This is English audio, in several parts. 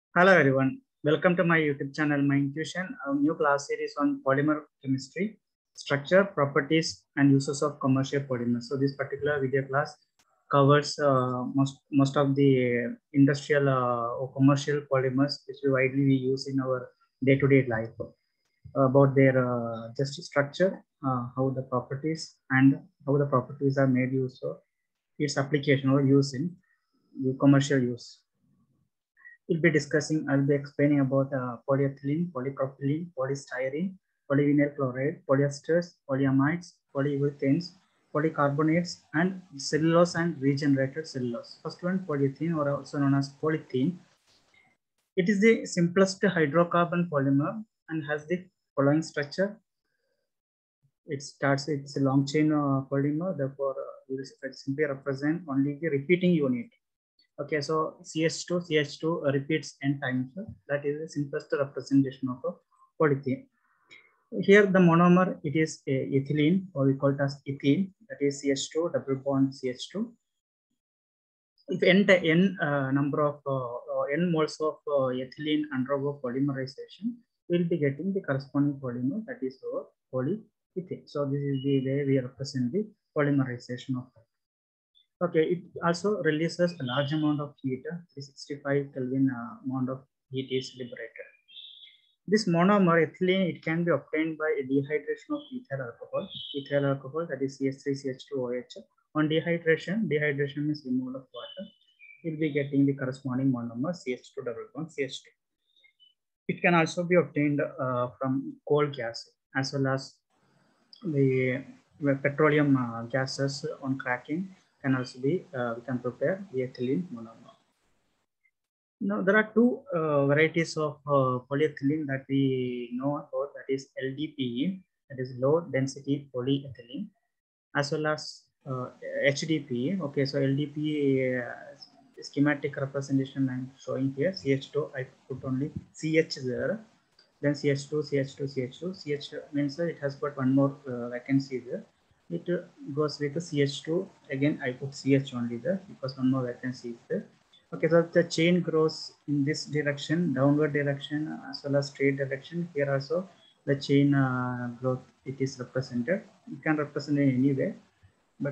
Hello everyone, welcome to my YouTube channel, My Intuition, a new class series on polymer chemistry, structure, properties, and uses of commercial polymers. So this particular video class covers most of the industrial or commercial polymers which we widely use in our day-to-day life. About their just structure, how the properties and how the properties are made use of its application or use in the commercial use. I'll be explaining about polyethylene, polypropylene, polystyrene, polyvinyl chloride, polyesters, polyamides, polyurethanes, polycarbonates, and cellulose and regenerated cellulose. First one, polyethylene, or also known as polythene. It is the simplest hydrocarbon polymer and has the following structure. It's a long chain polymer, therefore, it simply represent only the repeating unit. Okay, so CH2 repeats n times. That is the simplest representation of a polythene. Here the monomer, it is ethylene, or we call it as ethene. That is CH2 double bond CH2. If n number of n moles of ethylene undergo polymerization, we will be getting the corresponding polymer, that is our polyethylene. So this is the way we represent the polymerization of that. Okay, it also releases a large amount of heat, 365 Kelvin amount of heat is liberated. This monomer ethylene, it can be obtained by dehydration of ethyl alcohol. Ethyl alcohol, that is CH3CH2OH. On dehydration means removal of water. We'll be getting the corresponding monomer CH2 double bond CH2. It can also be obtained from coal gas as well as the petroleum gases on cracking can also be, we can prepare the ethylene monomer. Now, there are two varieties of polyethylene that we know about, that is LDPE, that is low density polyethylene, as well as HDPE. Okay, so LDPE schematic representation I'm showing here, CH2, I put only CH there, then CH2, CH2, CH2, CH means it has got one more vacancy there. It goes with the CH2, again I put CH only there because one more vacancy is there. Okay, so the chain grows in this direction, downward direction, as well as straight direction. Here also the chain growth, it is represented. You can represent in any way, but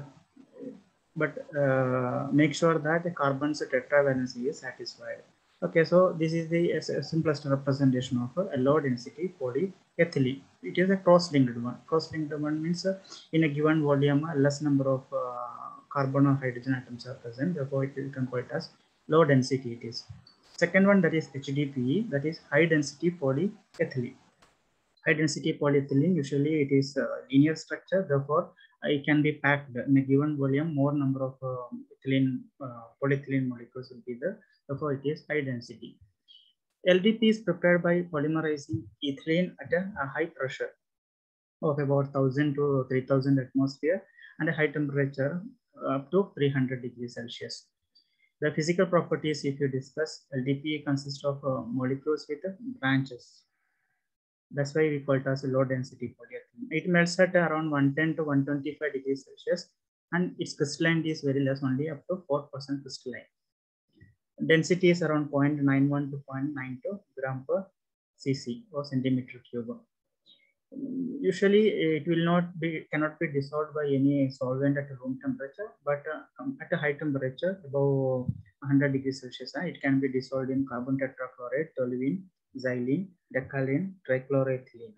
make sure that the carbon's tetravalency is satisfied. Okay, so this is the simplest representation of a low density polyethylene. It is a cross-linked one. Cross-linked one means in a given volume, a less number of carbon or hydrogen atoms are present. Therefore, you can call it as low density. It is. Second one, that is HDPE, that is high density polyethylene. High density polyethylene, usually it is a linear structure. Therefore, it can be packed in a given volume. More number of polyethylene molecules will be there. Therefore, it is high density. LDPE is prepared by polymerizing ethylene at a high pressure of about 1000 to 3000 atmosphere and a high temperature up to 300 degrees Celsius. The physical properties, if you discuss, LDPE consists of molecules with branches. That's why we call it as a low density polyethylene. It melts at around 110 to 125 degrees Celsius, and its crystalline is very less, only up to 4% crystalline. Density is around 0.91 to 0.92 gram per cc or centimeter cube. Usually, it will cannot be dissolved by any solvent at room temperature, but at a high temperature, above 100 degrees Celsius, it can be dissolved in carbon tetrachloride, toluene, xylene, decalene, trichloroethylene.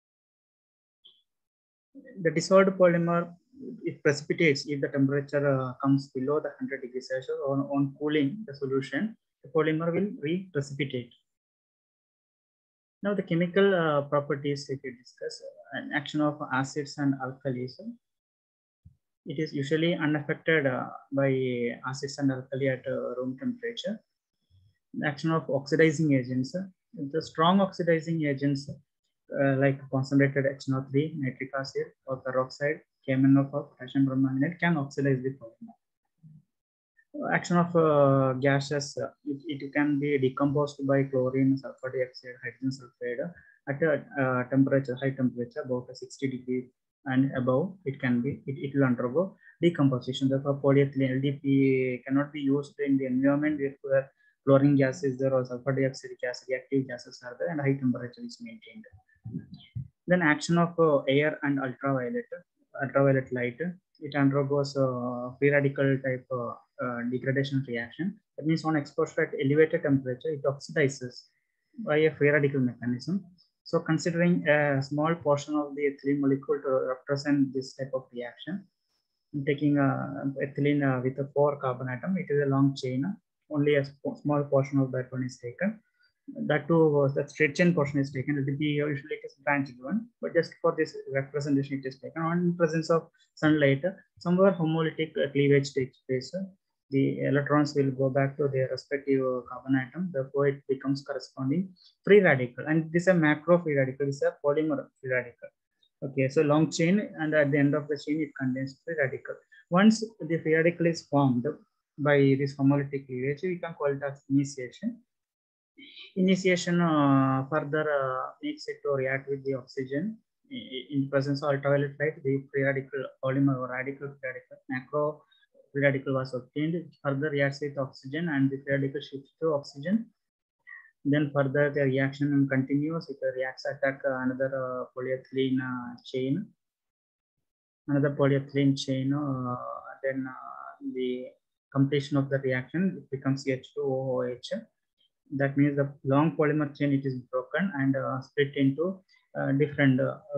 The dissolved polymer, it precipitates if the temperature comes below the 100 degrees Celsius, or on cooling the solution, the polymer will re-precipitate. Now the chemical properties, if you discuss, an action of acids and alkalis, it is usually unaffected by acids and alkali at room temperature. The action of oxidizing agents, the strong oxidizing agents like concentrated HNO3, nitric acid, or peroxide, KMnO of potassium permanganate can oxidize the polymer. Action of gases, it can be decomposed by chlorine, sulfur dioxide, hydrogen sulfide at a temperature, high temperature, about 60 degrees and above. It will undergo decomposition. Therefore, polyethylene LDPE cannot be used in the environment where chlorine gas is there, or sulfur dioxide gas, reactive gases are there, and high temperature is maintained. Then action of air and ultraviolet light. It undergoes free radical type degradation reaction. That means on exposure at elevated temperature, it oxidizes by a free radical mechanism. So considering a small portion of the ethylene molecule to represent this type of reaction, taking ethylene with a 4 carbon atom, it is a long chain. Only a small portion of that one is taken. That too, the straight chain portion is taken. It will be usually it is branched one, but just for this representation, it is taken. On presence of sunlight, somewhere homolytic cleavage takes place. The electrons will go back to their respective carbon atom. Therefore, it becomes corresponding free radical. And this is a macro free radical. This is a polymer free radical. Okay, so long chain, and at the end of the chain, it contains free radical. Once the free radical is formed by this homolytic cleavage, we can call it as initiation. Initiation further makes it to react with the oxygen in presence of ultraviolet light. The free radical polymer or radical free radical macro free radical was obtained. It further reacts with oxygen, and the free radical shifts to oxygen. Then further the reaction continues. It reacts attack another polyethylene chain. Another polyethylene chain. Then the completion of the reaction, it becomes H2OH. That means the long polymer chain, it is broken and split into different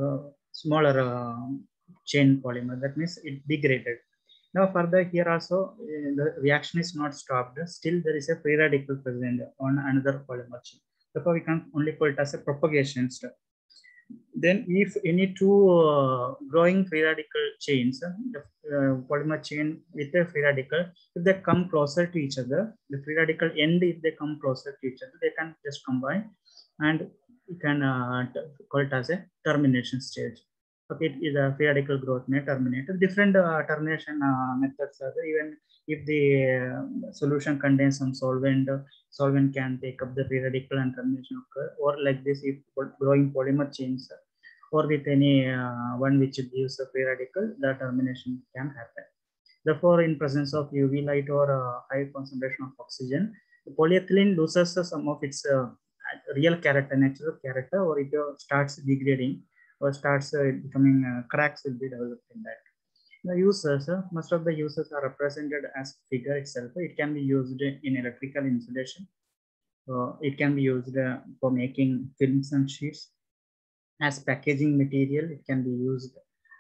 smaller chain polymer. That means it degraded. Now further here also the reaction is not stopped. Still there is a free radical present on another polymer chain. Therefore we can only call it as a propagation step. Then if any two growing free radical chains, polymer chain with a free radical, if they come closer to each other, the free radical end, if they come closer to each other, they can just combine, and you can call it as a termination stage. Okay, it is a free radical growth may terminate. Different termination methods are there. Even if the solution contains some solvent, solvent can take up the free radical and termination occur. Or like this, if growing polymer chains, or with any one which gives a free radical, the termination can happen. Therefore, in presence of UV light or high concentration of oxygen, the polyethylene loses some of its real character, natural character, or it starts degrading, or starts becoming cracks will be developed in that. The uses, most of the uses are represented as figure itself. It can be used in electrical insulation. It can be used for making films and sheets. As packaging material, it can be used.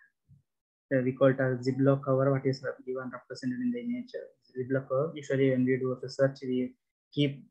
We call it as Ziploc cover, what is given represented in the image. Ziploc cover. Usually when we do research, we keep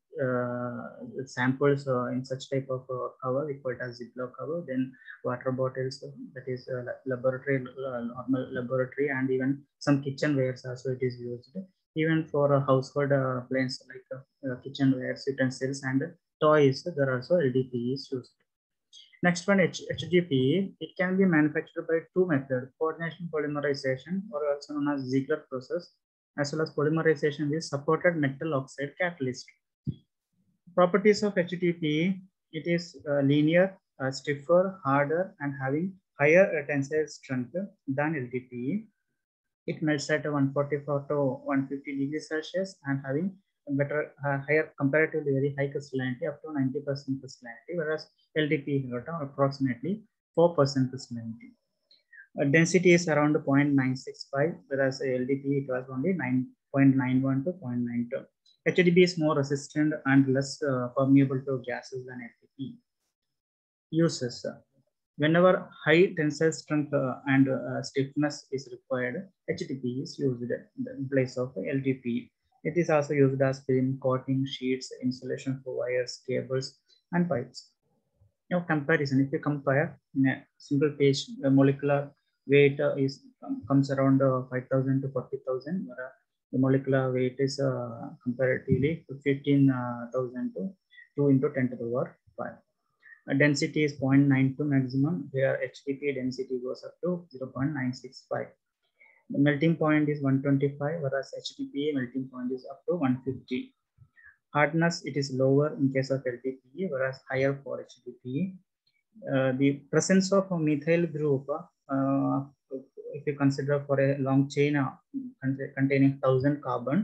samples in such type of cover. We call it as Ziploc cover. Then water bottles, that is laboratory, normal laboratory, and even some kitchenwares also it is used. Even for household appliances like kitchenwares, utensils, and toys, there are also LDPE is used. Next one, HDPE. It can be manufactured by two methods: coordination polymerization, or also known as Ziegler process, as well as polymerization with supported metal oxide catalyst. Properties of HDPE: it is linear, stiffer, harder, and having higher tensile strength than LDPE. It melts at 144 to 150 degrees Celsius and having better, higher, comparatively very high crystallinity, up to 90% crystallinity, whereas LDPE got approximately 4% crystallinity. Density is around 0.965, whereas LDPE it was only 9.91 to 0.92. HDPE is more resistant and less permeable to gases than LDPE. Uses: whenever high tensile strength and stiffness is required, HDPE is used in place of LDPE. It is also used as film coating, sheets, insulation for wires, cables, and pipes. Now comparison: if you compare in a single page, the molecular weight comes around 5,000 to 40,000. The molecular weight is comparatively 15,000 to 2 into 10 to the power 5. Density is 0.92 maximum, where HDPE density goes up to 0.965. The melting point is 125, whereas HDPE melting point is up to 150. Hardness, it is lower in case of LDPE, whereas higher for HDPE. The presence of a methyl group, if you consider for a long chain containing 1,000 carbon,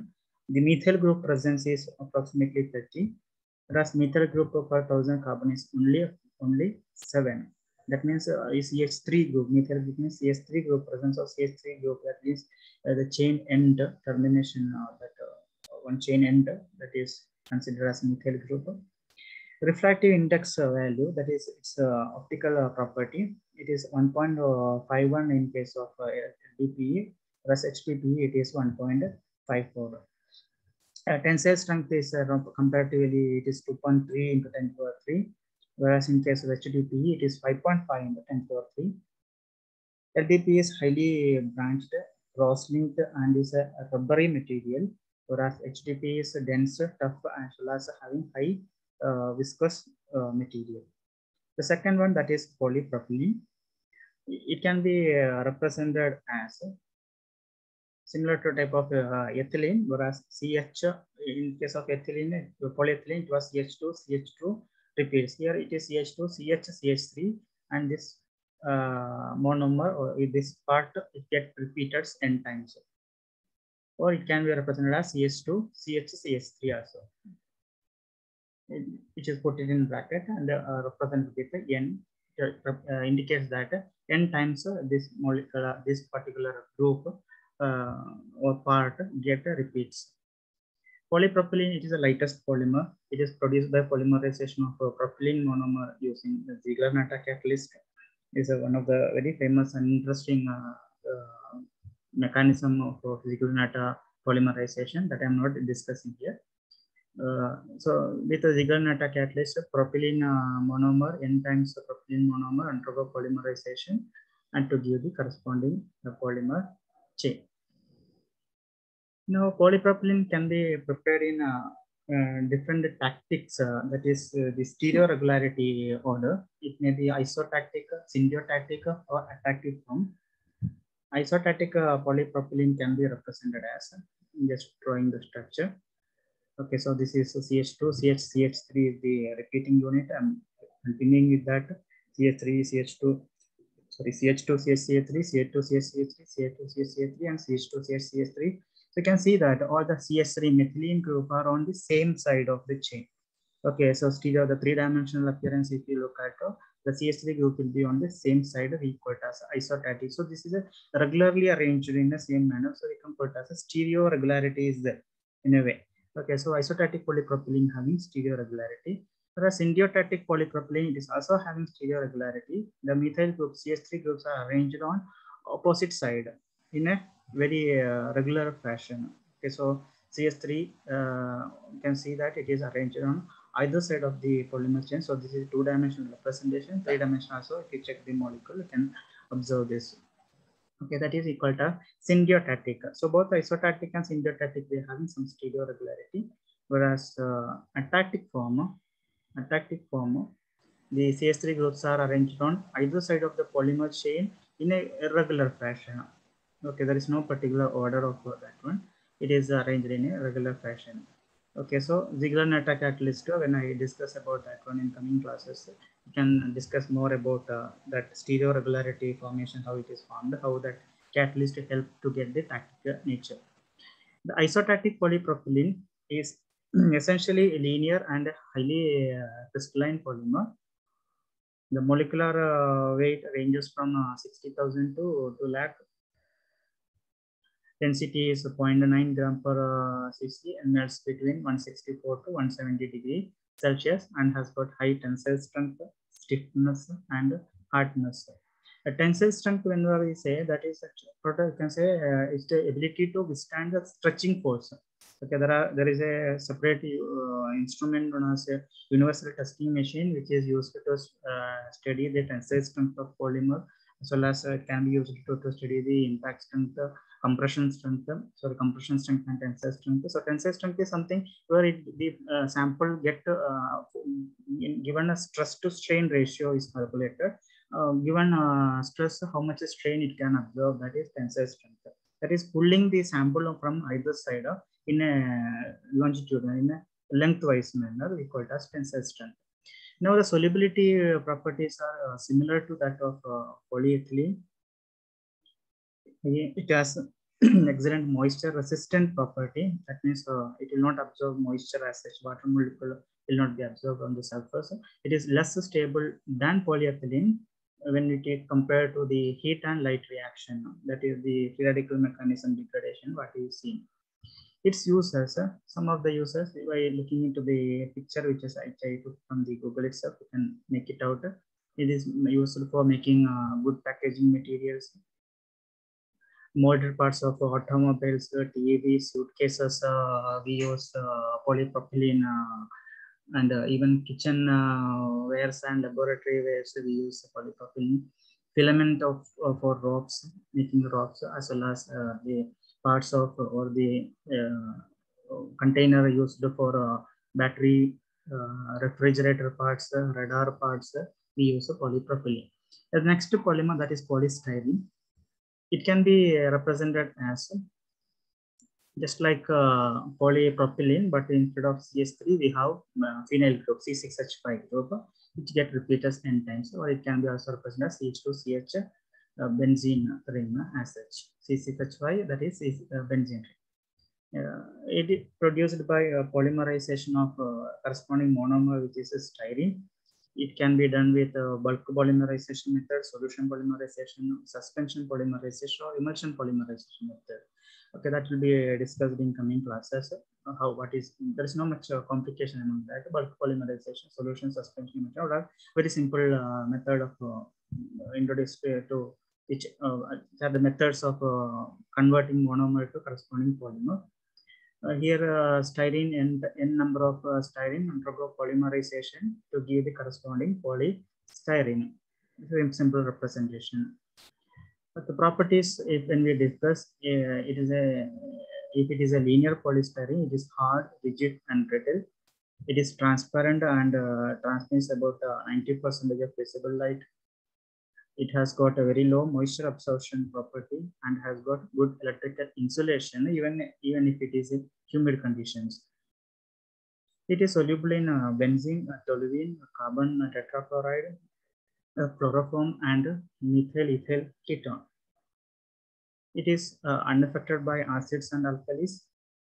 The methyl group presence is approximately 30, whereas methyl group per 1000 carbon is only 7. That means is CH3 group. Methyl group means CH3 group, presence of CH3 group. That means the chain end termination, one chain end, that is considered as methyl group. Refractive index value, that is its optical property. It is 1.51 in case of LDPE, whereas HDPE it is 1.54. Tensile strength is comparatively it is 2.3 into 10 power 3, whereas in case of HDPE it is 5.5 into 10 power 3. LDPE is highly branched, cross-linked, and is a rubbery material, whereas HDPE is dense, tough, as well as having high viscous material. The second one, that is polypropylene. It can be represented as similar to type of ethylene, whereas CH in case of ethylene, polyethylene, it was CH2 repeats. Here it is CH2, CH, CH3, and this monomer or this part it gets repeated n times. Or it can be represented as CH2, CH, CH3 also, which is put it in bracket and represented with the n. Indicates that n times this molecular, this particular group or part get repeats. Polypropylene, it is the lightest polymer. It is produced by polymerization of propylene monomer using the Ziegler-Natta catalyst. It is one of the very famous and interesting mechanism of Ziegler-Natta polymerization that I am not discussing here. So with the Ziegler-Natta catalyst, propylene monomer, n times propylene monomer undergo polymerization and to give the corresponding polymer chain. Now, polypropylene can be prepared in different tactics, that is the stereoregularity order. It may be isotactic, symbiotic, or attractive form. Isotactic polypropylene can be represented as, just drawing the structure. Okay, so this is CH2, CH, CH3 is the repeating unit. I'm continuing with that. CH3, CH2, sorry, CH2, CH3, CH2, CH3, CH2, CH3, and CH2, CH3. So you can see that all the CH3 methylene group are on the same side of the chain. Okay, so stereo, the three-dimensional appearance, if you look at the CH3 group will be on the same side equal as isostatic. So this is a regularly arranged in the same manner. So we can put as a stereo regularity is there in a way. Okay, so isostatic polypropylene having stereo regularity. Whereas symbiotic polypropylene, it is also having stereo regularity. The methyl group, CH3 groups are arranged on opposite side in a very regular fashion. Okay, so CH3, you can see that it is arranged on either side of the polymer chain. So this is two-dimensional representation. Three-dimensional also, if you check the molecule, you can observe this. Okay, that is equal to symbiotic. So both isostatic and symbiotic, they are having some stereo regularity. Whereas atactic form, the CH3 groups are arranged on either side of the polymer chain in a irregular fashion. Okay, there is no particular order of that one. It is arranged in a regular fashion. Okay, so Ziegler-Natta catalyst, when I discuss about that one in coming classes, we can discuss more about that stereo regularity formation, how it is formed, how that catalyst help to get the tactic nature. The isostatic polypropylene is essentially a linear and highly crystalline polymer. The molecular weight ranges from 60,000 to 2 lakh. Density is 0.9 gram per cc and melts between 164 to 170 degree Celsius and has got high tensile strength, stiffness, and hardness. A tensile strength, whenever we say, that is, you can say, is the ability to withstand the stretching force. Okay, there is a separate instrument known as a universal testing machine, which is used to study the tensile strength of polymer, as well as can be used to study the impact strength, compression strength, compression strength and tensile strength. So tensile strength is something where the sample get given a stress to strain ratio is calculated. Given stress, how much strain it can absorb, that is tensile strength. That is pulling the sample from either side in a longitudinal, in a lengthwise manner, we call it as tensile strength. Now the solubility properties are similar to that of polyethylene. It has excellent moisture resistant property. That means it will not absorb moisture as such. Water molecule will not be absorbed on the surface. It is less stable than polyethylene when we take compared to the heat and light reaction. That is the free radical mechanism degradation what we see. Its users, some of the users, by looking into the picture which is I took from the Google itself, you can make it out. It is useful for making good packaging materials, molded parts of automobiles, TV, suitcases. We use polypropylene, and even kitchen wares and laboratory wares. We use polypropylene. Filament of for ropes, making ropes, as well as the parts of or the container used for battery, refrigerator parts, radar parts. We use polypropylene. The next polymer, that is polystyrene. It can be represented as just like polypropylene, but instead of CH3, we have phenyl group, C6H5 group, which get repeated n times, or it can be also represented as CH2CH benzene ring as such. C6H5, that is benzene ring. It is produced by polymerization of corresponding monomer, which is styrene. It can be done with bulk polymerization method, solution polymerization, suspension polymerization, or emulsion polymerization method. Okay, that will be discussed in coming classes. There is no much complication among that. Bulk polymerization, solution, suspension method are very simple method of introduced to which are the methods of converting monomer to corresponding polymer. Here styrene and n number of styrene undergo polymerization to give the corresponding polystyrene. This is a simple representation. But the properties, when we discuss, if it is a linear polystyrene, it is hard, rigid, and brittle. It is transparent and transmits about 90% of visible light. It has got a very low moisture absorption property and has got good electrical insulation, even if it is in humid conditions. It is soluble in benzene, toluene, carbon tetrachloride, chloroform, and methyl ethyl ketone. It is unaffected by acids and alkalis.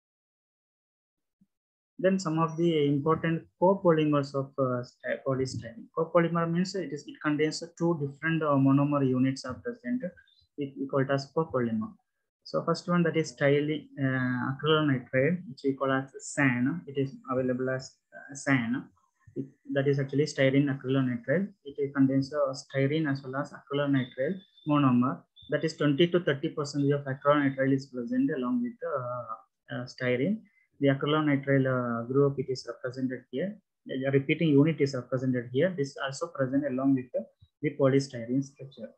Then some of the important copolymers of polystyrene. Copolymer means it contains two different monomer units are present. We call it as copolymer. So first one, that is styrene acrylonitrile, which we call as SAN. It is available as SAN. That is actually styrene acrylonitrile. It contains styrene as well as acrylonitrile monomer. That is 20 to 30% of acrylonitrile is present along with styrene. The acrylonitrile group, it is represented here. The repeating unit is represented here. This is also present along with the polystyrene structure.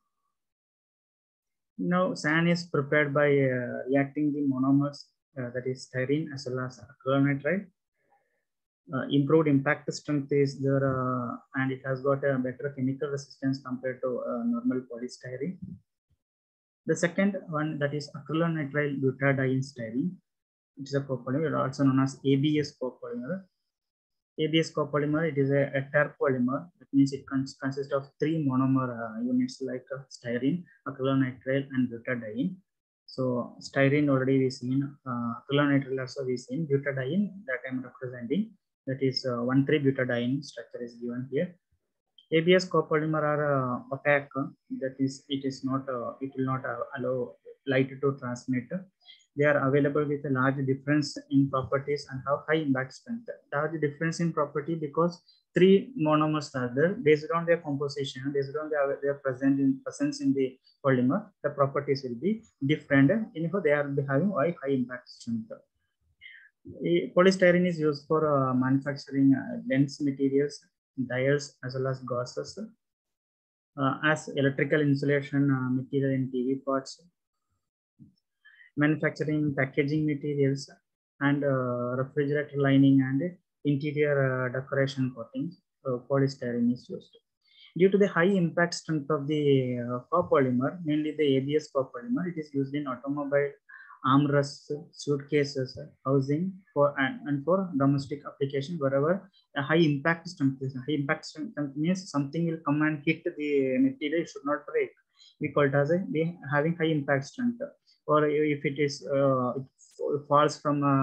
Now, SAN is prepared by reacting the monomers, that is styrene as well as acrylonitrile. Improved impact strength is there, and it has got a better chemical resistance compared to normal polystyrene. The second one, that is acrylonitrile butadiene styrene. It is a copolymer, also known as ABS copolymer. ABS copolymer, it is a terpolymer. That means it consists of three monomer units like styrene, acrylonitrile, and butadiene. So styrene already we seen, acrylonitrile also we seen, butadiene that I am representing. That is 1,3-butadiene structure is given here. ABS copolymer are opaque. That is, it will not allow light to transmit. They are available with a large difference in properties and have high impact strength. Large difference in property because three monomers are there. Based on their composition, based on their presence in the polymer, the properties will be different. Anyhow, they are having a high impact strength. Polystyrene is used for manufacturing dense materials, dyes, as well as gauzes, as electrical insulation material in TV parts, manufacturing packaging materials, and refrigerator lining and interior decoration coatings. Polystyrene is used. Due to the high impact strength of the copolymer, mainly the ABS copolymer, it is used in automobile armrests, suitcases, housing and for domestic application wherever a high impact strength is. High impact strength means something will come and hit the material, it should not break. We call it as having high impact strength. or if it is it falls from a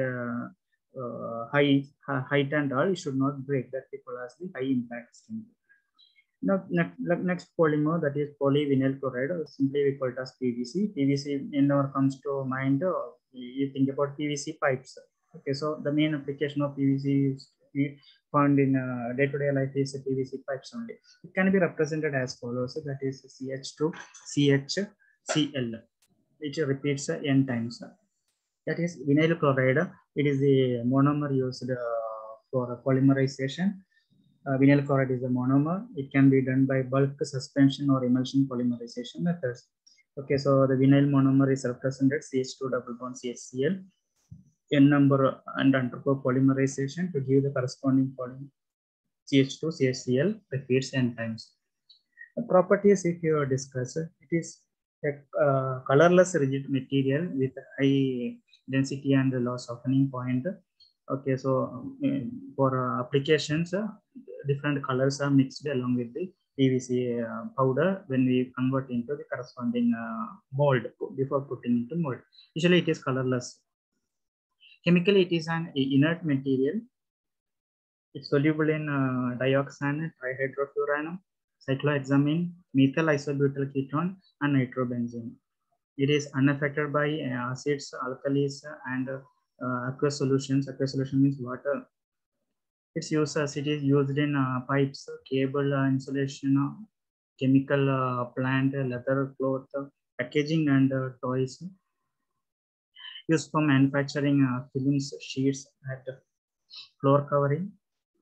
height and all, it should not break. That we call as the high impact skin. Now, next polymer, that is polyvinyl chloride, simply we call it as PVC. PVC in our comes to mind, you think about PVC pipes. Okay, so the main application of PVC is found in day-to-day life is PVC pipes only. It can be represented as follows. So that is CH2, CHCl, which repeats n times. That is vinyl chloride. It is the monomer used for polymerization. Vinyl chloride is a monomer. It can be done by bulk suspension or emulsion polymerization methods. Okay, so the vinyl monomer is represented CH2 double bond CHCl, n number, and undergo polymerization to give the corresponding polymer CH2 CHCl repeats n times. The properties, if you discuss, it is a colorless rigid material with high density and low softening point. Okay, so for applications, different colors are mixed along with the PVC powder when we convert into the corresponding mold before putting into mold. Usually it is colorless. Chemically, it is an inert material. It's soluble in dioxane, trihydrofuranum, cyclohexamine, methyl isobutyl ketone, and nitrobenzene. It is unaffected by acids, alkalis, and aqueous solutions. Aqueous solution means water. Its use as it is used in pipes, cable insulation, chemical plant, leather, cloth, packaging, and toys. Used for manufacturing films, sheets, and floor covering.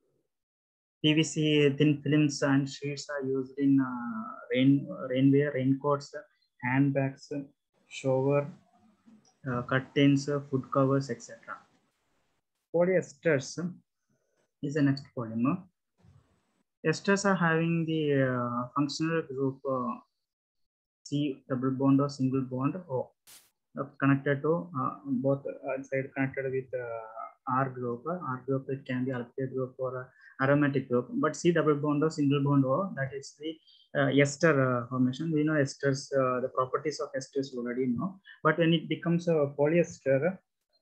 PVC thin films and sheets are used in rainwear, raincoats, handbags, shower curtains, food covers, etc. Polyesters is the next polymer. Esters are having the functional group C double bond or single bond O connected to both side connected with R group. R group, it can be alkyl group or aromatic group, but C double bond or single bond O, that is the ester formation. We know esters, the properties of esters already know, but when it becomes a polyester,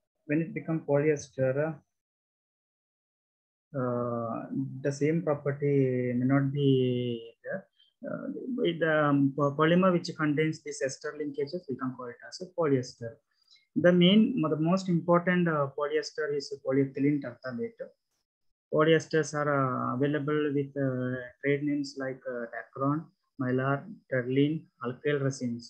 the same property may not be there. The polymer which contains these ester linkages, we can call it as a polyester. The most important polyester is polyethylene terephthalate. Polyesters are available with trade names like Dacron, Mylar, Terline, alkyl resins.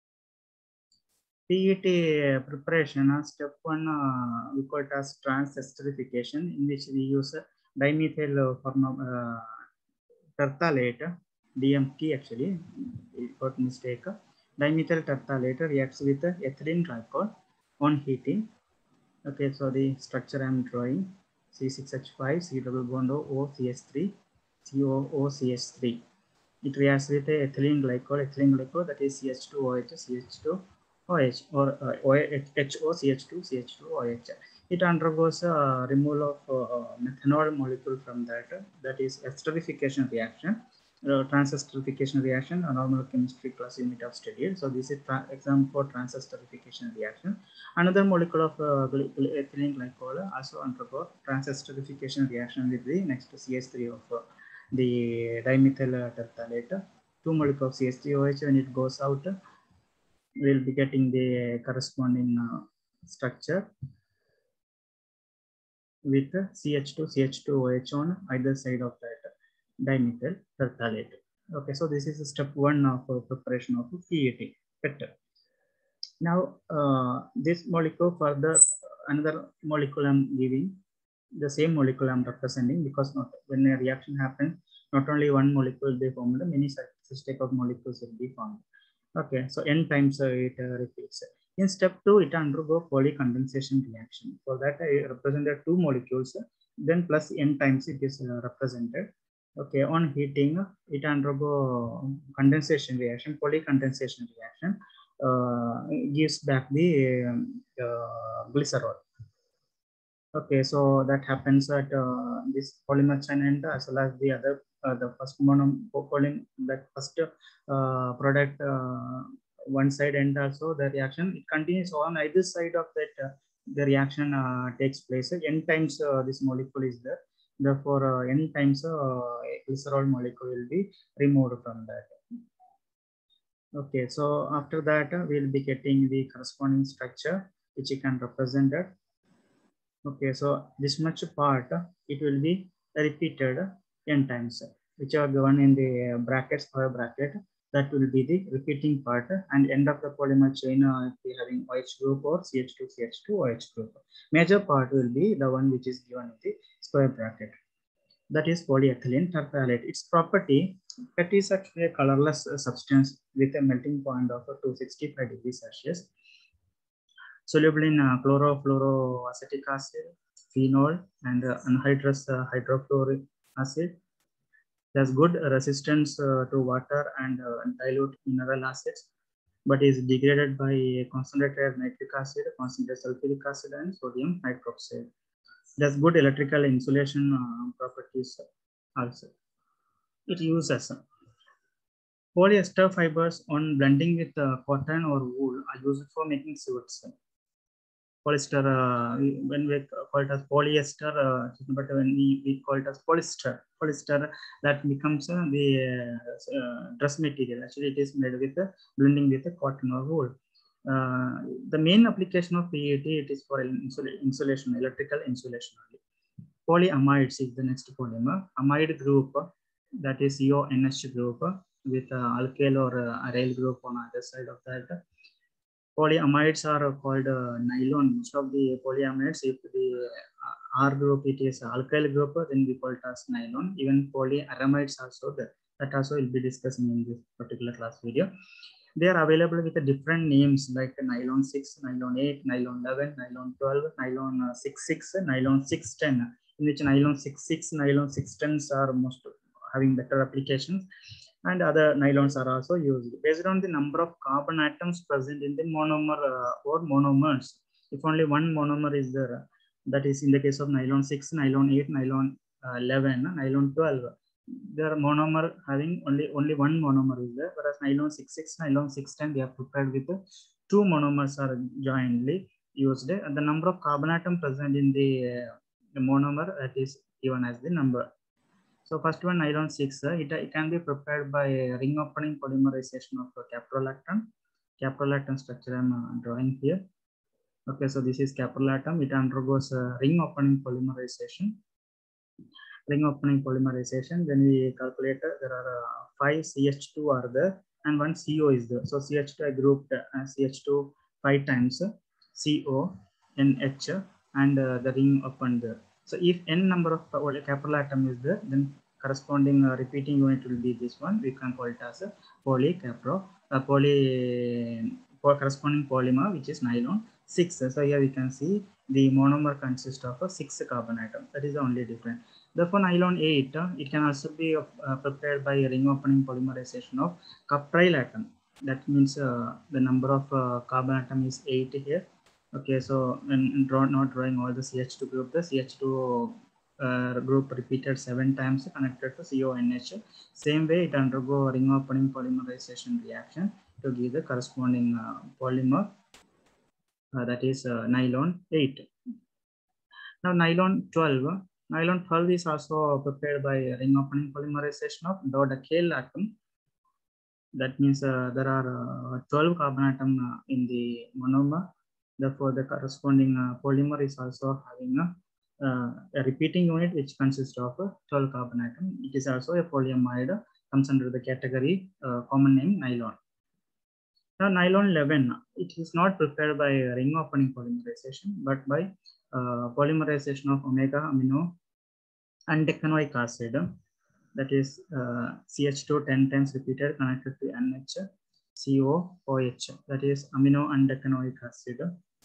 PET preparation, step 1, we call it as transesterification, in which we use dimethyl terephthalate, DMT actually, we got mistake. Dimethyl terephthalate reacts with ethylene glycol on heating. Okay, so the structure I am drawing, C6H5, C double bond O, CH3, COOCH3. It reacts with ethylene glycol, that is CH2OH, CH2OH, or HOCH2CH2OH. It undergoes removal of methanol molecule from that is esterification reaction, transesterification reaction, a normal chemistry class unit of study. So this is example for transesterification reaction. Another molecule of ethylene glycol also undergo transesterification reaction with the next CH3 of the dimethyl terephthalate. 2 molecules of CH3OH, when it goes out, we'll be getting the corresponding structure with CH2OH on either side of that dimethyl terephthalate. Okay, so this is step 1 of preparation of PET. Now, this molecule further, another molecule I'm giving, the same molecule I'm representing, because when a reaction happens, not only one molecule will be formed, many such type of molecules will be formed. Okay, so n times it repeats. In step 2, it undergo polycondensation reaction. For that, I represented 2 molecules, then plus n times it is represented. Okay, on heating, it undergo condensation reaction, polycondensation reaction, gives back the glycerol. Okay, so that happens at this polymer chain end as well as the other, the first monopolymer, that first product one side end also the reaction it continues on either side of that the reaction takes place. N times this molecule is there. Therefore, n times glycerol molecule will be removed from that. Okay, so after that we'll be getting the corresponding structure which you can represent it. Okay, so this much part it will be repeated n times, which are given in the bracket, square bracket. That will be the repeating part, and end of the polymer chain be having OH group or CH2 CH2 OH group. Major part will be the one which is given in the square bracket. That is polyethylene terephthalate. Its property, it is actually a colorless substance with a melting point of 265 degrees Celsius. Soluble in chlorofluoroacetic acid, phenol, and anhydrous hydrofluoric acid. It has good resistance to water and dilute mineral acids, but is degraded by concentrated nitric acid, concentrated sulfuric acid, and sodium hydroxide. It has good electrical insulation properties also. It uses polyester fibers on blending with cotton or wool are used for making suits. Polyester, when we call it as polyester, but when we call it as polyester that becomes the dress material. Actually, it is made with blending with cotton or wool. The main application of PET, it is for insulation, electrical insulation only. Polyamides is the next polymer. Amide group, that is CONH group with alkyl or aryl group on either side of that. Polyamides are called nylon. Most of the polyamides, if the R group it is alkyl group, then we call it as nylon. Even polyaramides also there. That also will be discussing in this particular class video. They are available with different names like nylon 6, nylon 8, nylon 11, nylon 12, nylon 66, nylon 610. In which nylon 66, nylon 610s are most having better applications, and other nylons are also used based on the number of carbon atoms present in the monomer or monomers. If only one monomer is there, that is in the case of nylon 6, nylon 8, nylon 11, nylon 12. There are monomer having only one monomer is there, whereas nylon 66, nylon 610 they are prepared with two monomers are jointly used, and the number of carbon atom present in the monomer that is given as the number. So first one, nylon 6, it can be prepared by ring opening polymerization of caprolactam. Caprolactam structure I am drawing here. Okay, so this is caprolactam. It undergoes ring opening polymerization. Ring opening polymerization. Then we calculate there are 5 CH2 are there and one CO is there. So CH2 I grouped CH2 5 times CO, NH, and the ring opened there. So if n number of caprolactam is there, then corresponding repeating unit will be this one. We can call it as a corresponding polymer, which is nylon 6. So here we can see the monomer consists of a 6 carbon atom. That is the only difference. Therefore, nylon 8, it can also be prepared by ring opening polymerization of cupryl atom. That means the number of carbon atom is 8 here. Okay, so not drawing all the CH2 group, the CH2 group repeated 7 times connected to CONH. Same way, it undergo ring opening polymerization reaction to give the corresponding polymer that is nylon 8. Now, nylon 12. Nylon 12 is also prepared by ring opening polymerization of dodecyl atom. That means there are 12 carbon atom in the monomer. Therefore, the corresponding polymer is also having a repeating unit which consists of 12 carbon atom. It is also a polyamide, comes under the category common name nylon. Now, nylon 11, it is not prepared by ring opening polymerization, but by polymerization of omega amino undecanoic acid. That is CH2 10 times repeated connected to NH, COOH. That is amino undecanoic acid.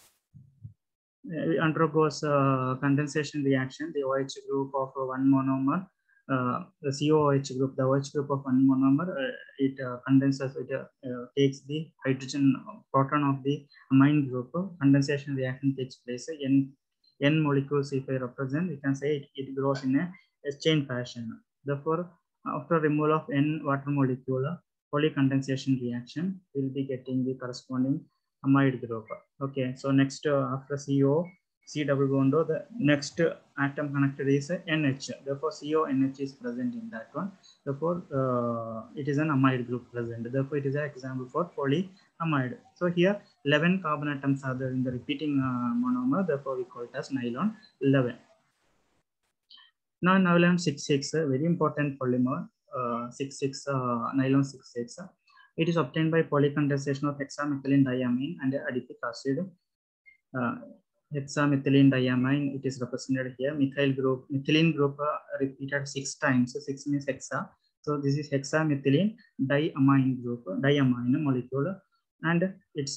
It undergoes condensation reaction. The OH group of one monomer, the COOH group, the OH group of one monomer, it condenses, it takes the hydrogen proton of the amine group. Condensation reaction takes place. N molecules, if I represent, we can say it grows in a chain fashion. Therefore, after removal of N water molecule, polycondensation reaction, we'll be getting the corresponding amide group. Okay, so next after CO, C double bond, the next atom connected is NH. Therefore, CONH is present in that one. Therefore, it is an amide group present. Therefore, it is an example for polyamide. So here, 11 carbon atoms are there in the repeating monomer. Therefore, we call it as nylon 11. Now, nylon 6,6, a very important polymer, 6,6, nylon 6,6. It is obtained by polycondensation of hexamethylene diamine and adipic acid. Hexamethylene diamine, it is represented here. Methylene group repeated 6 times. So 6 means hexa. So this is hexamethylene diamine group, diamine molecule, and it's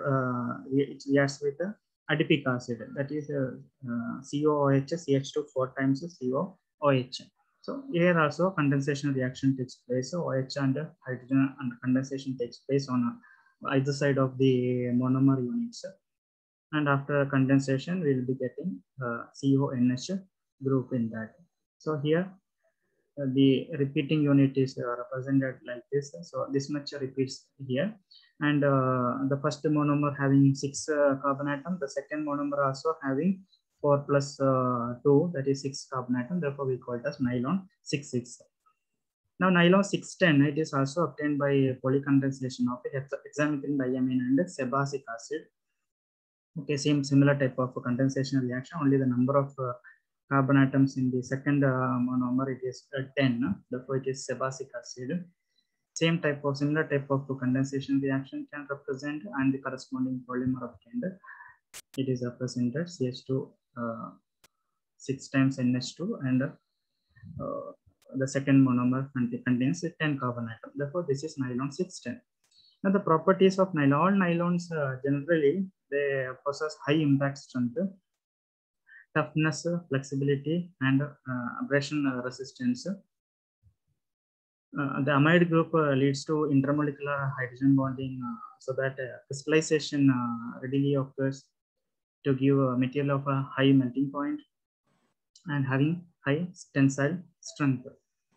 it reacts with adipic acid, that is COOH, CH2 4 times COOH. So here also condensation reaction takes place. So OH and hydrogen and condensation takes place on either side of the monomer units. And after condensation, we'll be getting CONH group in that. So here the repeating unit is represented like this. So this much repeats here. And the first monomer having 6 carbon atom, the second monomer also having 4 plus 2, that is 6 carbon atom. Therefore, we call it as nylon 6,6. Now, nylon 6,10, it is also obtained by polycondensation of hexamethylene diamine and sebacic acid. Okay, similar type of condensation reaction, only the number of carbon atoms in the second monomer, it is 10. Therefore, it is sebacic acid. Similar type of condensation reaction can represent, and the corresponding polymer obtained, it is represented CH2 6 times NH2, and the second monomer contains 10 carbon atom. Therefore, this is nylon 6,10. Now, the properties of nylon, all nylons generally they possess high impact strength, toughness, flexibility, and abrasion resistance. The amide group leads to intermolecular hydrogen bonding, so that crystallization readily occurs to give a material of a high melting point and having high tensile strength.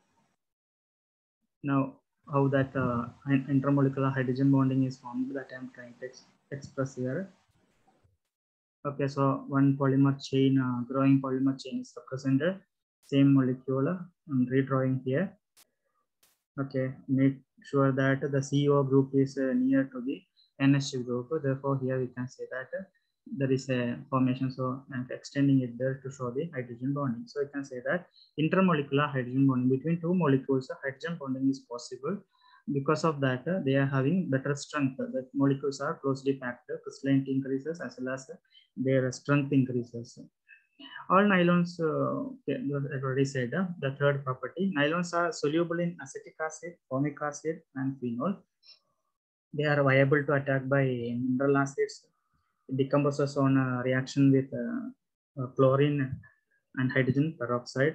Now, how that intermolecular hydrogen bonding is formed, that I am trying to express here. Okay, so one polymer chain, growing polymer chain is represented. Same molecule, I'm redrawing here. Okay, make sure that the CO group is near to the NH group. Therefore, here we can say that there is a formation. So I'm extending it there to show the hydrogen bonding. So you can say that intermolecular hydrogen bonding between two molecules, hydrogen bonding is possible. Because of that, they are having better strength. The molecules are closely packed, crystallinity increases as well as their strength increases. All nylons, I've already said, the third property, nylons are soluble in acetic acid, formic acid, and phenol. They are viable to attack by mineral acids. It decomposes on a reaction with chlorine and hydrogen peroxide.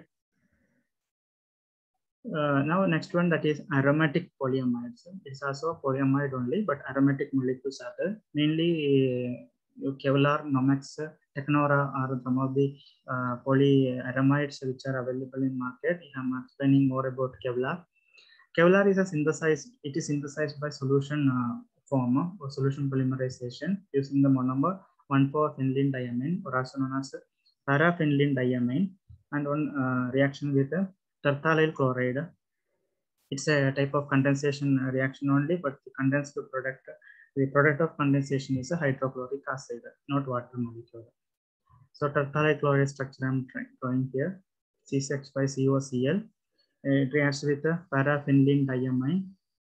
Now, next one, that is aromatic polyamides. It's also polyamide only, but aromatic molecules are there. Mainly Kevlar, Nomex, Technora are some of the polyaramides which are available in market. I'm explaining more about Kevlar. Kevlar is it is synthesized by solution form or solution polymerization using the monomer 1,4-phenylene diamine, or also known as paraphenylene diamine, and one reaction with terthalyl chloride. It's a type of condensation reaction only, but the condensed product, the product of condensation is a hydrochloric acid, not water molecule. So terthalyl chloride structure I'm drawing here, C6H5COCl. It reacts with paraphenylene diamine.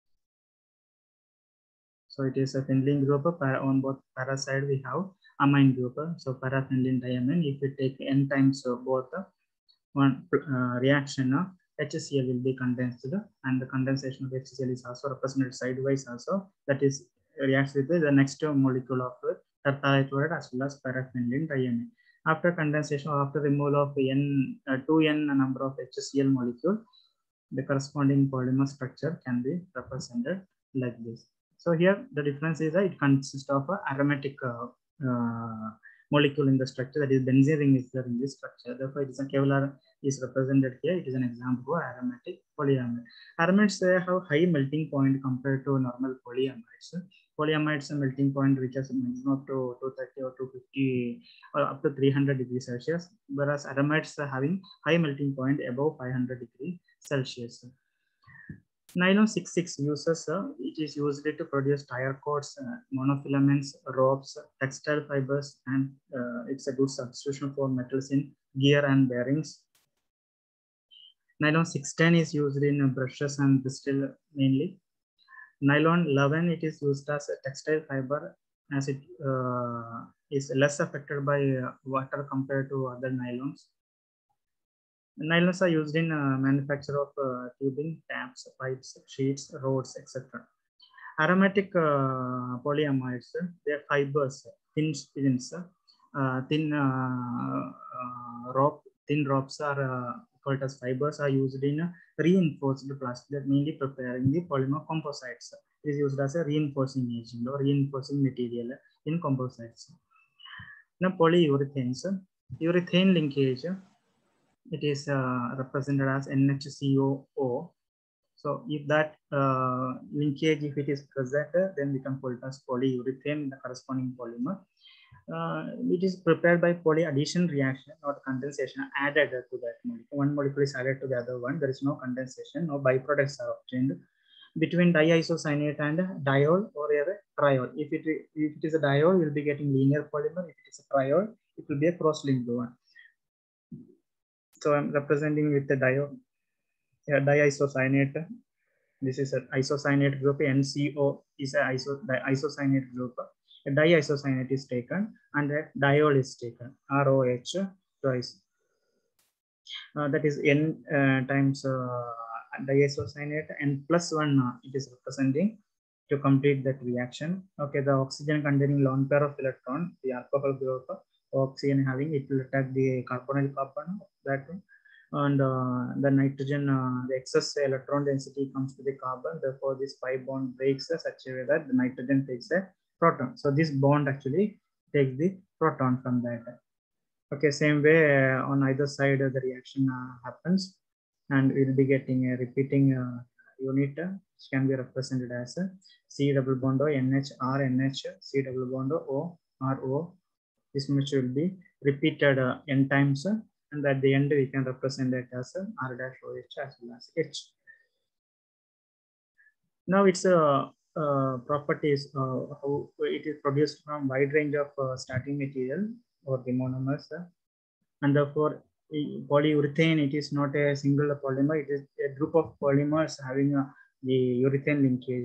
So it is a phenylene group. On both para side we have amine group. So paraphenylene diamine. If we take n times both one reaction, HCl will be condensed, and the condensation of HCl is also represented sidewise also. That is reacts with the next molecule of terthalyl chloride as well as paraphenylene diamine. After condensation, after removal of 2n number of HCl molecule, the corresponding polymer structure can be represented like this. So here the difference is that it consists of an aromatic molecule in the structure, that is benzene ring is there in this structure. Therefore, it is a Kevlar is represented here. It is an example of aromatic polyamide. Aramides, they have high melting point compared to normal polyamides. Polyamides melting point reaches maximum up to 230 or 250 or up to 300 degrees Celsius, whereas aramides are having high melting point above 500 degrees Celsius. Nylon 66 uses, it is used to produce tire cords, monofilaments, ropes, textile fibers, and it's a good substitution for metals in gear and bearings. Nylon 610 is used in brushes and bristle mainly. Nylon 11, it is used as a textile fiber as it is less affected by water compared to other nylons. Nylons are used in manufacture of tubing, taps, pipes, sheets, rods, etc. Aromatic polyamides, they are fibers, thin spins, thin ropes are called as fibers are used in reinforced plastic, that mainly preparing the polymer composites. It is used as a reinforcing agent or reinforcing material in composites. Now polyurethanes, urethane linkage, it is represented as NHCOO. So if that linkage, if it is present, then we can call it as polyurethane, the corresponding polymer. It is prepared by polyaddition reaction, not condensation added to that molecule. One molecule is added to the other one. There is no condensation, no byproducts are obtained between diisocyanate and diol or a triol. If it is a diol, you will be getting linear polymer. If it is a triol, it will be a cross-linked one. So I'm representing with the diisocyanate. This is an isocyanate group. NCO is an isocyanate group. A diisocyanate is taken and a diol is taken. ROH twice. That is N times diisocyanate, and plus 1 it is representing to complete that reaction. Okay, the oxygen containing lone pair of electron, the alcohol group, oxygen having, it will attack the carbonyl carbon, that one. And the nitrogen, the excess electron density comes to the carbon. Therefore, this pi bond breaks such a way that the nitrogen takes a proton. So this bond actually takes the proton from that. Okay, same way on either side the reaction happens, and we'll be getting a repeating unit, which can be represented as a C double bond O NH R NH C double bond O R O. This much will be repeated n times, and at the end we can represent it as R dash OH as well as H. Now its properties, how it is produced from wide range of starting material or the monomers, and therefore polyurethane, it is not a single polymer, it is a group of polymers having the urethane linkage.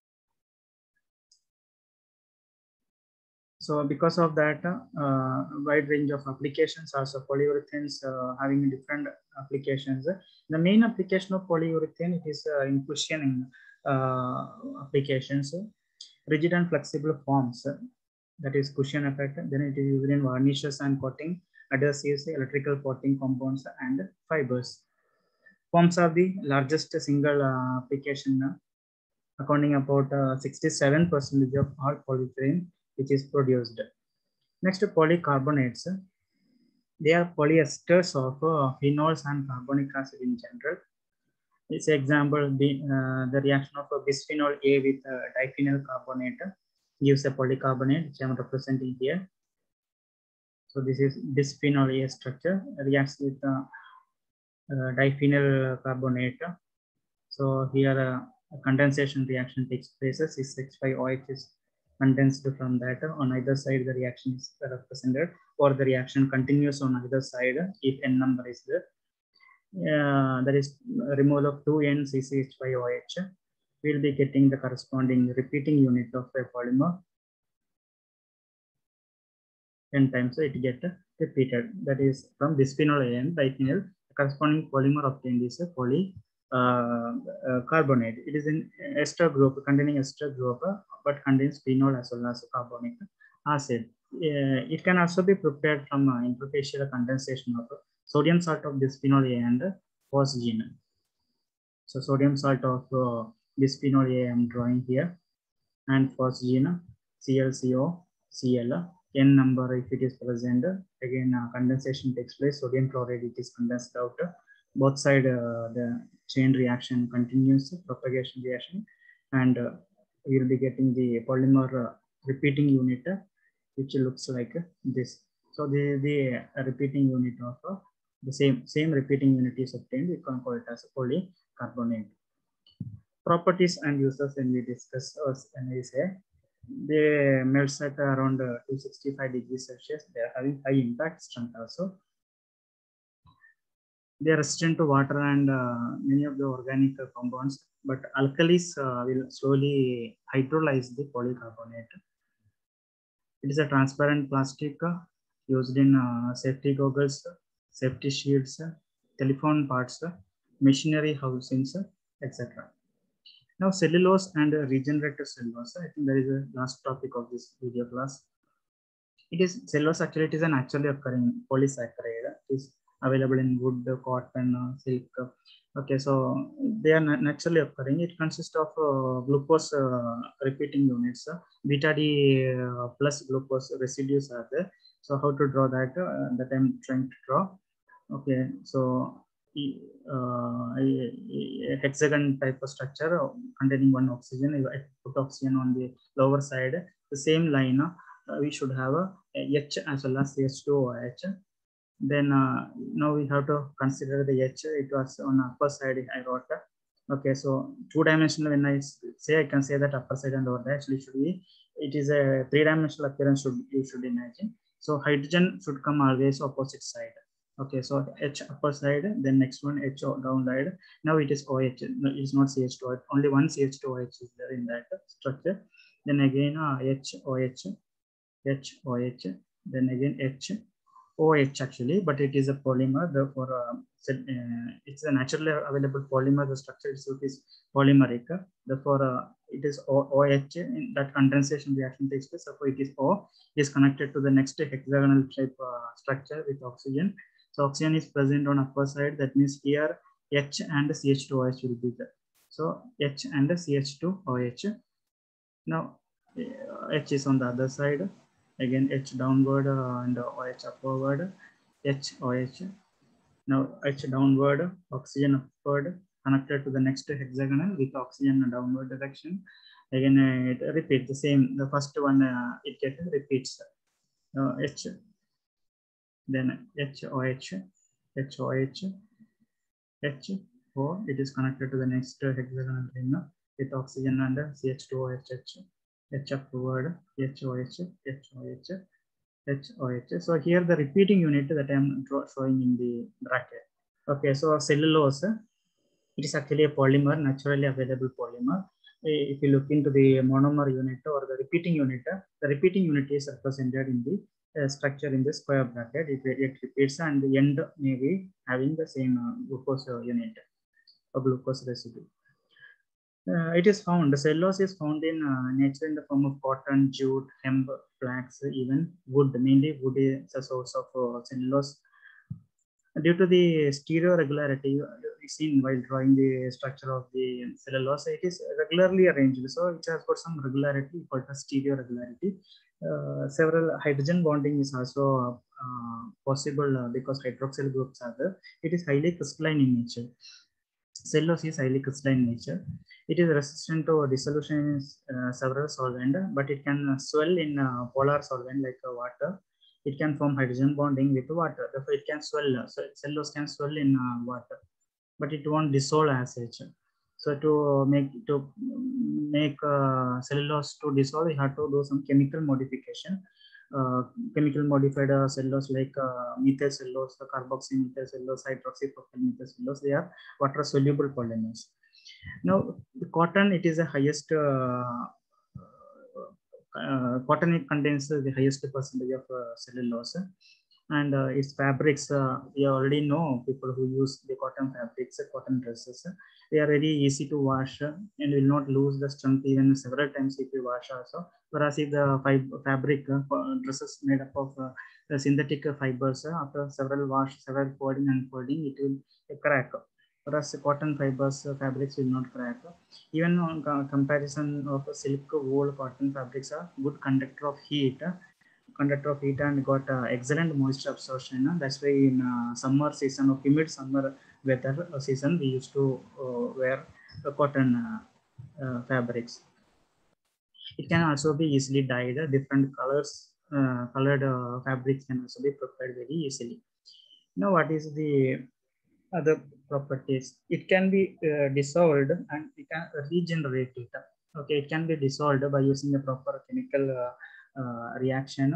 So because of that, wide range of applications, also polyurethanes having different applications. The main application of polyurethane, it is in cushioning applications, rigid and flexible forms, that is cushion effect. Then it is used in varnishes and coating, adhesives, electrical coating compounds, and fibers. Forms are the largest single application, accounting about 67% of all polyurethane which is produced. Next, polycarbonates. They are polyesters of phenols and carbonic acid in general. This example, the reaction of bisphenol A with diphenyl carbonate gives a polycarbonate, which I am representing here. So this is bisphenol A structure, reacts with diphenyl carbonate. So here a condensation reaction takes place. C6H5OH is condensed from that. On either side, the reaction is represented, or the reaction continues on either side if n number is there. That is removal of 2n CCH5OH. We'll be getting the corresponding repeating unit of a polymer. n times, so it gets repeated. That is from bisphenol A and diphenyl. The corresponding polymer obtained is a polycarbonate. It is an ester group containing ester group, but contains phenol as well as carbonic acid. It can also be prepared from interfacial condensation of sodium salt of bisphenol A and phosgene. So sodium salt of bisphenol A I am drawing here, and phosgene ClCO Cl. N number if it is present. Again, condensation takes place. Sodium chloride, it is condensed out. Both side the chain reaction continues, propagation reaction, and we will be getting the polymer repeating unit, which looks like this. So the repeating unit of the same repeating unit is obtained. We can call it as a polycarbonate. Properties and uses when we discuss, when we say they melts at around 265 degrees Celsius. They are having high impact strength also. They are resistant to water and many of the organic compounds, but alkalis will slowly hydrolyze the polycarbonate. It is a transparent plastic used in safety goggles, safety shields, telephone parts, machinery housings, etc. Now, cellulose and regenerated cellulose. I think that is the last topic of this video class. It is cellulose. Actually, it is a naturally occurring polysaccharide. It is available in wood, cotton, silk. Okay, so they are naturally occurring. It consists of glucose repeating units. Beta D plus glucose residues are there. So how to draw that? That I'm trying to draw. Okay, so a hexagon type of structure containing one oxygen. I put oxygen on the lower side. The same line, we should have a H as well as H2OH. Then now we have to consider the H. It was on upper side. I wrote. Okay, so two-dimensional. When I say, I can say that upper side and lower side actually should be. It is a three-dimensional appearance. You should imagine. So hydrogen should come always opposite side. Okay, so H upper side, then next one H down side. Now it is OH. No, it is not CH2OH. Only one CH2OH is there in that structure. Then again HOH, HOH. Then again HOH actually, but it is a polymer. Therefore, it's a naturally available polymer. The structure itself is polymeric. Therefore, it is OH. In that condensation reaction takes place. Therefore, it is O. Is connected to the next hexagonal type structure with oxygen. So oxygen is present on upper side. That means here H and CH2OH will be there. So H and CH2OH. Now H is on the other side. Again H downward and OH upward. HOH. Now H downward, oxygen upward, connected to the next hexagonal with oxygen downward direction. Again it repeats the same. The first one it gets repeats. H. Then HOH, HOH, HO. It is connected to the next hexagonal ring with oxygen and CH2OH, H upward, HOH, HOH, HOH. So here the repeating unit that I am showing in the bracket. Okay, so cellulose, it is actually a polymer, naturally available polymer. If you look into the monomer unit or the repeating unit is represented in the structure in the square bracket. It repeats and the end may be having the same glucose unit or glucose residue. It is found, cellulose is found in nature in the form of cotton, jute, hemp, flax, even wood. Mainly wood is a source of cellulose. Due to the stereoregularity seen while drawing the structure of the cellulose, it is regularly arranged. So it has got some regularity called as stereoregularity. Several hydrogen bonding is also possible because hydroxyl groups are there. It is highly crystalline in nature. Cellulose is highly crystalline in nature. It is resistant to dissolution in several solvents, but it can swell in polar solvent like water. It can form hydrogen bonding with water. Therefore, it can swell. So cellulose can swell in water, but it won't dissolve as such. So to make cellulose to dissolve, you have to do some chemical modification. Chemical modified cellulose like methyl cellulose, the carboxy methyl cellulose, hydroxypropyl methyl cellulose. They are water soluble polymers. Now, the cotton, it is the highest. Cotton, it contains the highest percentage of cellulose, and its fabrics. We already know people who use the cotton fabrics, cotton dresses. They are very easy to wash and will not lose the strength even several times if you wash also. Whereas if the fabric dresses made up of the synthetic fibers, after several wash, several folding and folding, it will crack. Whereas cotton fibers, fabrics will not crack. Even on comparison of silk, wool, cotton fabrics are good conductor of heat conductor of heat and got excellent moisture absorption. That's why in summer season or humid summer weather season, we used to wear cotton fabrics. It can also be easily dyed. Different colors, colored fabrics can also be prepared very easily. Now, what is the other properties? It can be dissolved and we can regenerate it. Okay, it can be dissolved by using a proper chemical reaction.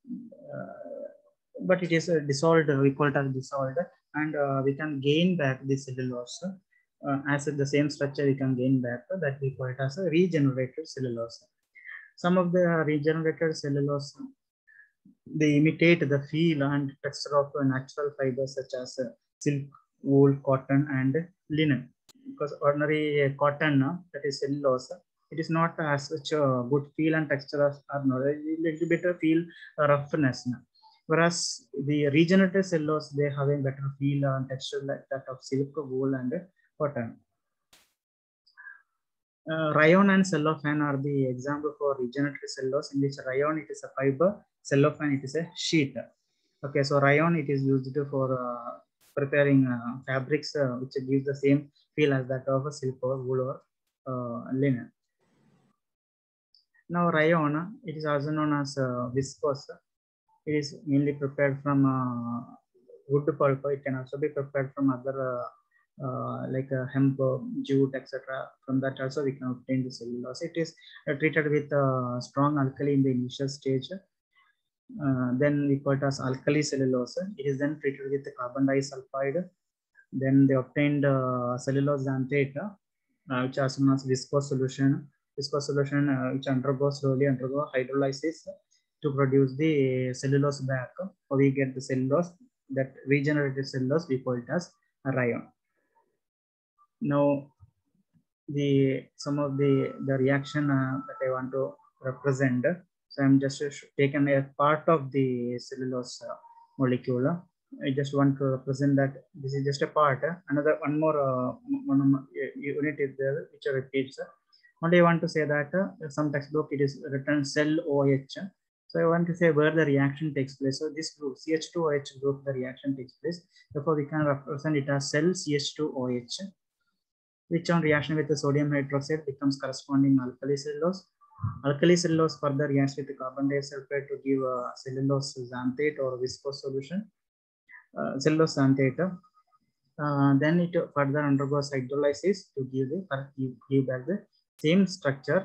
But it is dissolved, we call it as dissolved, and we can gain back the cellulose. As the same structure, we can gain back that we call it as a regenerated cellulose. Some of the regenerated cellulose, they imitate the feel and texture of natural fibers such as silk, wool, cotton, and linen. Because ordinary cotton, that is cellulose, it is not as such a good feel and texture as ordinary. A little bit feel roughness. Whereas the regenerated cellulose, they have a better feel and texture like that of silk, wool, and cotton. Rayon and cellophane are the example for regenerated cellulose, in which rayon it is a fiber, cellophane it is a sheet. Okay, so rayon it is used for preparing fabrics which gives the same feel as that of a silk or wool or linen. Now rayon, it is also known as viscose. It is mainly prepared from wood pulp. It can also be prepared from other like hemp, jute, etc. From that also we can obtain the cellulose. It is treated with strong alkali in the initial stage. Then we call it as alkali cellulose. It is then treated with the carbon disulfide. Then they obtained cellulose xanthate, which is known as viscose solution. Viscose solution which slowly undergo hydrolysis to produce the cellulose back. So we get the cellulose, that regenerated cellulose, we call it as rayon. Now, some of the reaction that I want to represent. So I'm just taken a part of the cellulose molecule. I just want to represent that this is just a part. One more unit is there which repeats. Only I want to say that some textbook it is written cell OH. So I want to say where the reaction takes place. So this group CH2OH group, the reaction takes place. Therefore, we can represent it as cell CH2OH, which on reaction with the sodium hydroxide becomes corresponding alkali cellulose. Alkali cellulose further reacts with the carbon disulfide to give cellulose xanthate or viscose solution. Cellulose xanthate. Then it further undergoes hydrolysis to give back the same structure,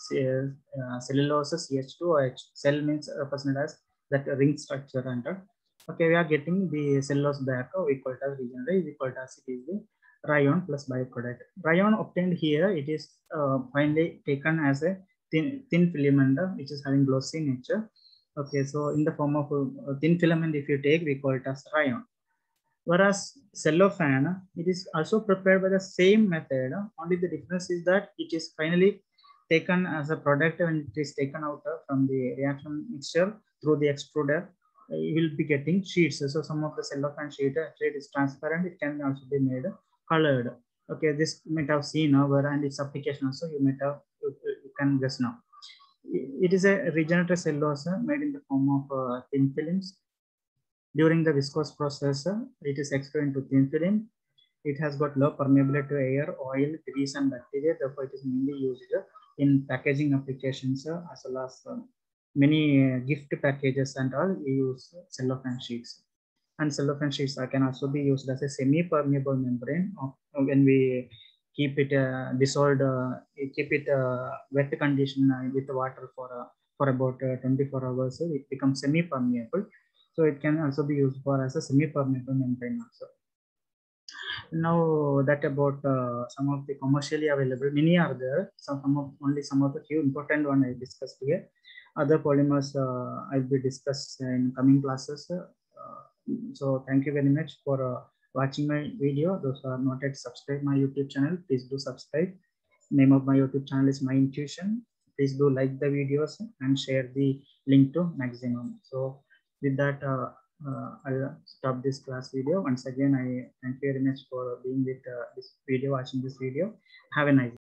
cellulose CH2OH. Cell means represented as that ring structure under. Okay, we are getting the cellulose back. We call it as regenerated. We call it as it is the rayon plus byproduct. Rayon obtained here, it is finally taken as a thin filament which is having glossy nature. Okay, so in the form of a thin filament, if you take, we call it as rayon. Whereas cellophane, it is also prepared by the same method. Only the difference is that it is finally taken as a product when it is taken out from the reaction mixture through the extruder. You will be getting sheets. So some of the cellophane sheet is transparent. It can also be made colored. Okay, this you might have seen over and its application also you might have you can guess now. It is a regenerated cellulose made in the form of thin films. During the viscose process, it is extruded into thin film. It has got low permeability to air, oil, grease, and bacteria. Therefore, it is mainly used in packaging applications as well as many gift packages and all. We use cellophane sheets. And cellophane sheets can also be used as a semi-permeable membrane when we keep it dissolved, keep it wet condition with water for about 24 hours. It becomes semi-permeable. So it can also be used for as a semi-permeable membrane also. Now that about some of the commercially available, many are there. Only some of the few important one I discussed here. Other polymers I'll be discussed in coming classes. So thank you very much for watching my video. Those who are not yet subscribed my YouTube channel, please do subscribe. Name of my YouTube channel is My Intuition. Please do like the videos and share the link to maximum. So with that, I'll stop this class video. Once again, I thank you very much for being with this video, watching this video. Have a nice day.